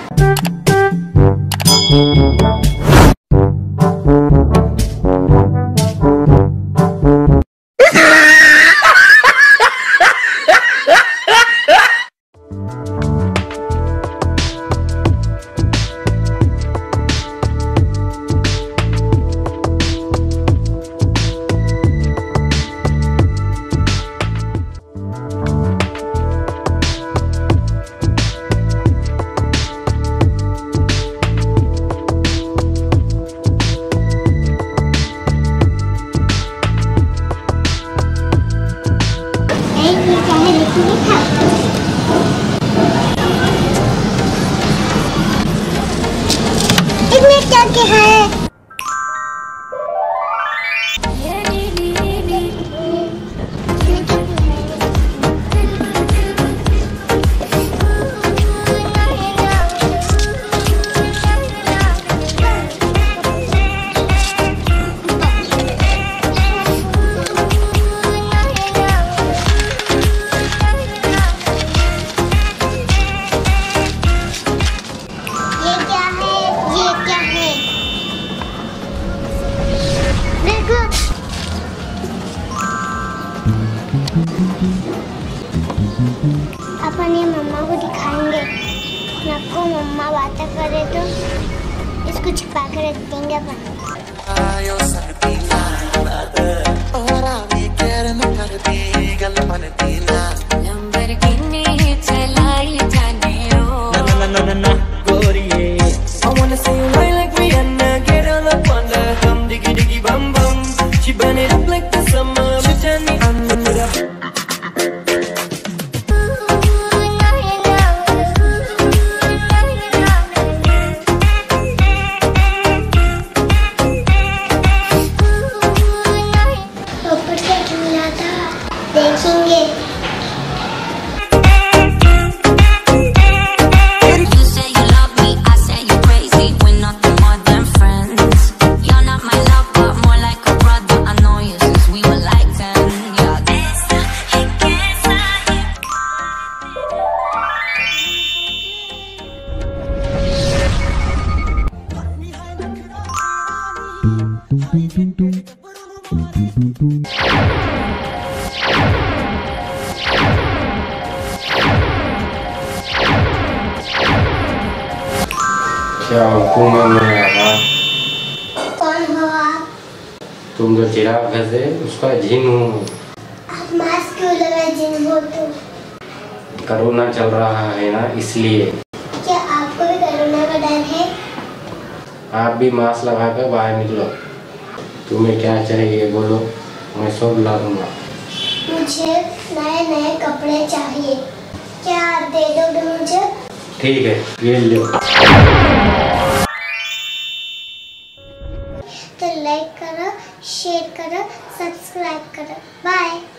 क्या है? अपन ये मम्मा को दिखाएंगे, आपको मम्मा बातें करे तो इसको छिपा कर रख देंगे अपन। देखेंगे। क्या हुक्म है मेरा? कौन हो आप? तुम जो चिराग घर से उसका जिन हूँ। आप मास्क क्यों लगाए जिन हो तो? कोरोना चल रहा है ना, इसलिए। क्या आपको भी कोरोना का डर है? आप भी मास्क लगा कर बाहर निकलो। तुम्हें क्या चाहिए बोलो, मैं सब ला दूंगा। मुझे नए नए कपड़े चाहिए, क्या आप दे दोगे मुझे? ठीक है, ये लो। तो लाइक करो, शेयर करो, सब्सक्राइब करो। बाय।